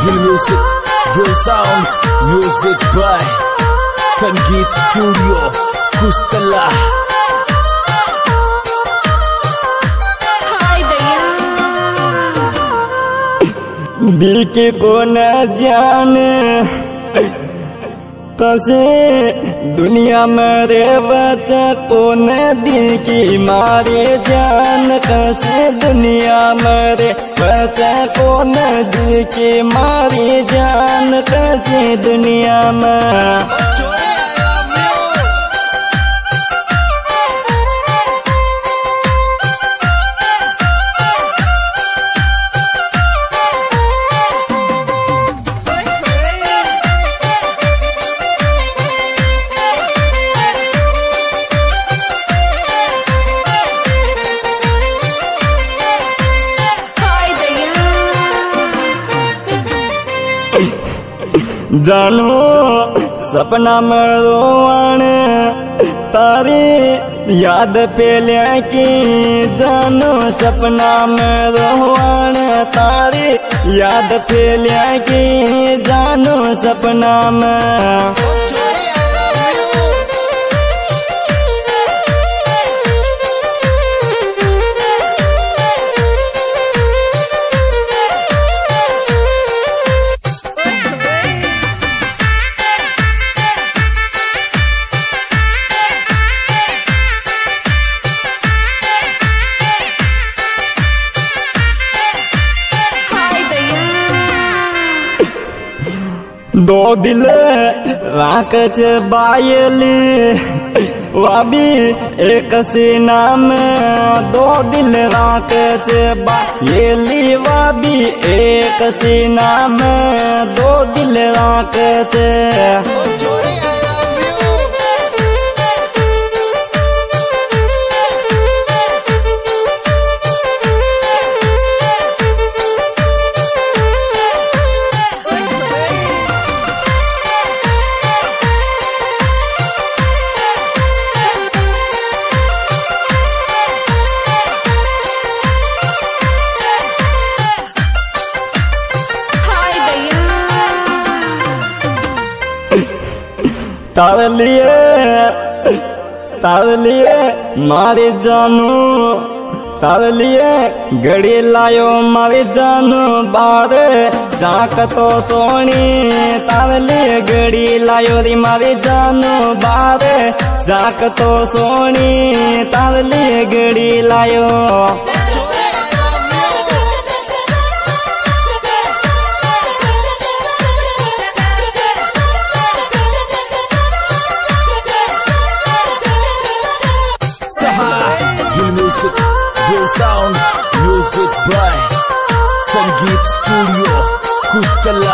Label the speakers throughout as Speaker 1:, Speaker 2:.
Speaker 1: Real music, real sound, music by Sangeet Studio, Kustala.
Speaker 2: दिल के को न जाने कसे दुनिया में रे बच्चा को न दिल की मारे जान कसे दुनिया में रे बच्चा को न दिल की मारे जान कसे दुनिया में जानो सपना में रोवण तारी याद पे लेके जानो सपना में रोवण तारी याद पे लेके जानो सपना में दो दिल राकच बायली वाबी एक सी नाम दो दिल राकच बायली वाबी एक सी नाम दो दिल राकच तार लिए मारे जानू तार लिए घड़ी लायो मारे जानू बार जाक तो सोनी तार लिए घड़ी लायो री मारे जानू बार जाक तो सोनी तार लिए घड़ी लायो
Speaker 1: Real sound, music by Sangeet Studio, Kustala.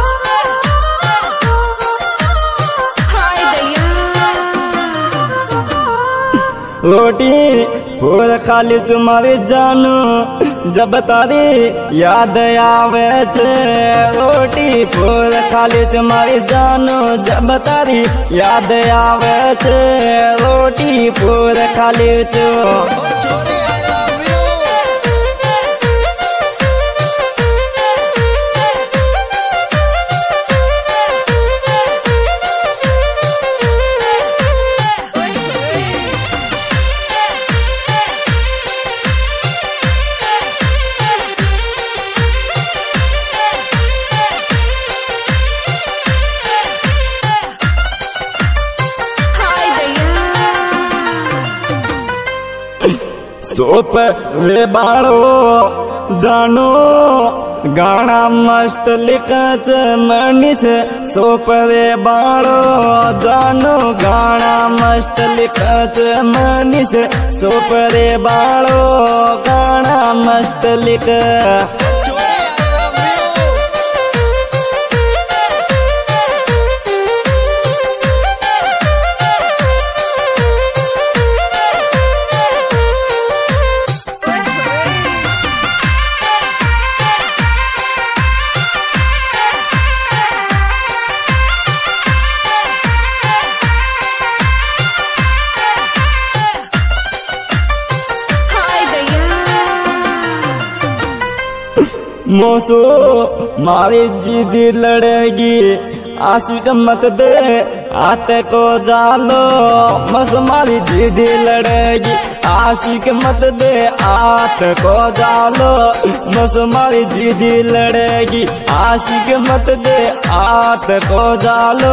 Speaker 2: रोटी फूल खाली तुम्हारी जानू जब तारी याद आवे छे रोटी फूल खाली तुम्हारी जानू जब तारी याद आवे छे रोटी फूल खाली चो सोप रे बाड़ो जानो गाना मस्त लिखच मनीष सोप रे बाड़ो जानो गाना मस्त लिखच मनीष सोप रे बाड़ो गाना मस्त लिख मोसो मारी जीजी लड़ेगी आशिक मत दे आते को जालो मस मारी जीजी लड़ेगी आशिक मत दे आते को जालो मस मारी जीजी लड़ेगी आशिक मत दे आते को जालो।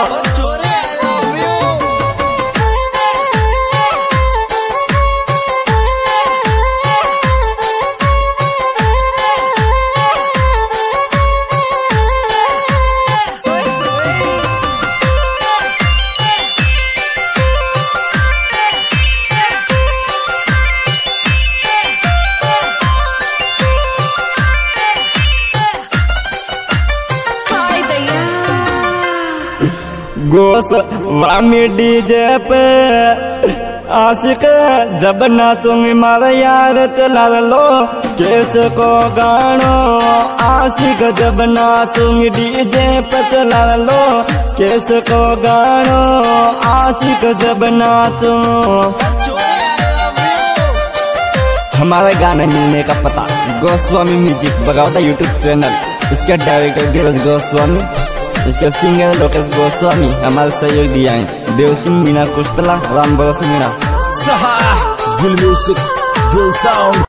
Speaker 2: गोस्वामी डीजे पे आशिक जब नाचूंगी मारा यार चला लो केस को गानो आशिक जब नाचूंगी डीजे पे चला लो केस को गानो आशिक जब नाचूं। हमारे गाने मिलने का पता Goswami music Bagauda YouTube channel, इसके डायरेक्टर धीरज गोस्वामी, इसके सिंगर लोकेश गोस्वामी, हमारे सहयोग दिया है देव सिंह मीना कुश्तला राम बरस Meena.
Speaker 1: Saha, Gul Music, Gul Sound.